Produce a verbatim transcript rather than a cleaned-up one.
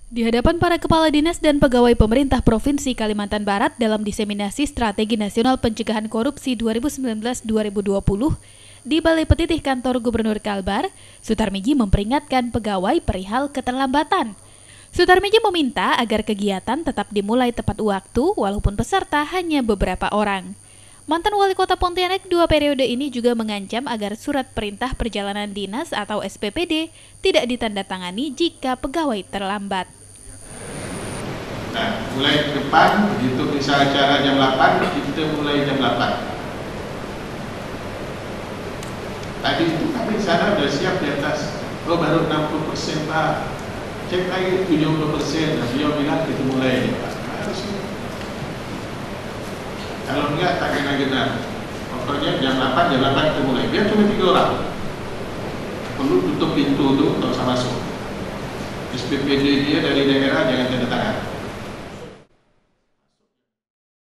Di hadapan para kepala dinas dan pegawai pemerintah Provinsi Kalimantan Barat dalam diseminasi Strategi Nasional Pencegahan Korupsi dua ribu sembilan belas dua ribu dua puluh di Balai Petitih Kantor Gubernur Kalbar, Sutarmiji memperingatkan pegawai perihal keterlambatan. Sutarmiji meminta agar kegiatan tetap dimulai tepat waktu walaupun peserta hanya beberapa orang. Mantan Wali Kota Pontianak dua periode ini juga mengancam agar surat perintah perjalanan dinas atau S P P D tidak ditandatangani jika pegawai terlambat. Nah, mulai ke depan, begitu misalnya acara jam delapan, kita mulai jam delapan. Tadi itu kami sana sudah siap di atas, oh baru enam puluh persen Pak, cek lagi tujuh puluh persen, nah, beliau bilang kita mulai Pak. Harus. Kalau enggak, tak kena-kena. Pokoknya jam delapan, jam delapan kita mulai, biar cuma tiga orang. Perlu tutup pintu itu, tak usah masuk. S P P D dia dari daerah jangan tanda tangan.